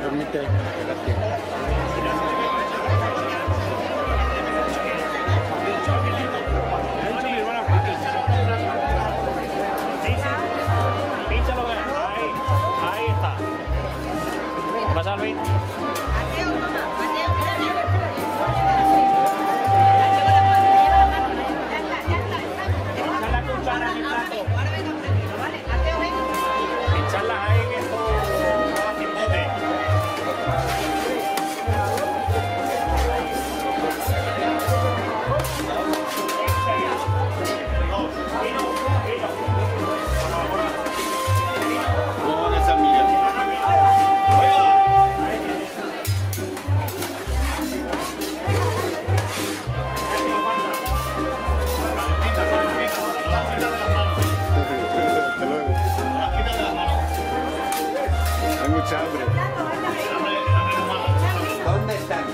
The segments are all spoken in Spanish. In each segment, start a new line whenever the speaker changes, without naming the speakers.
permite.
Ahí está. ¿Pasa, Luis? Echarlas ahí que esto va a bote.
¿Cómo van esas migas? Hasta luego. Hay mucha hambre.
¿Dónde están?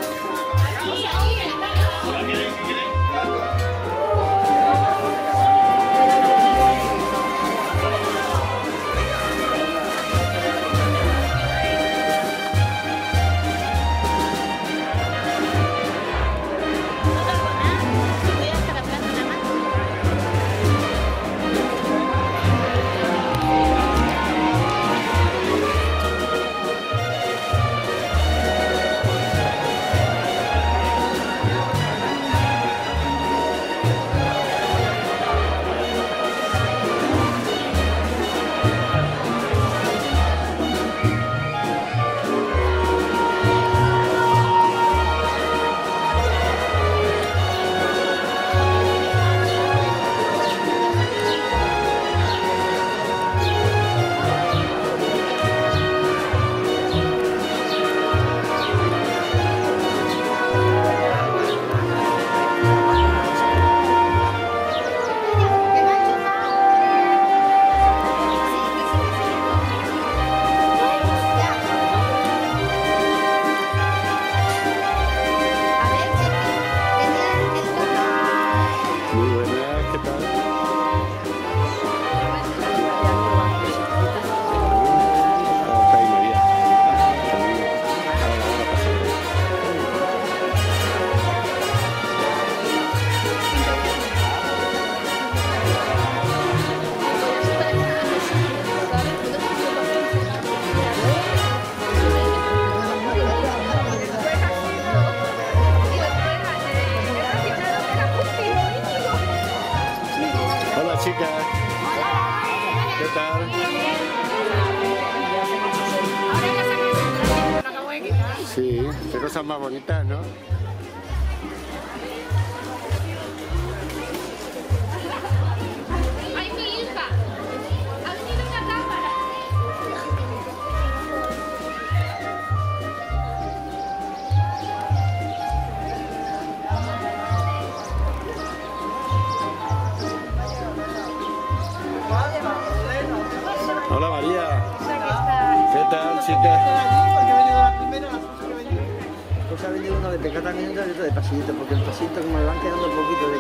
Muy buenas, ¿qué tal? Está ahí María. Ahora pasamos. Hola chicas, ¿qué tal? Sí, qué cosas más bonitas, ¿no?
¡Ay, mi hija! ¡Ha venido una cámara!
Hola María, ¿qué tal chicas?
Pues ha venido uno de pecata minutos y otro de pasillito, porque el pasillito como le van quedando poquito de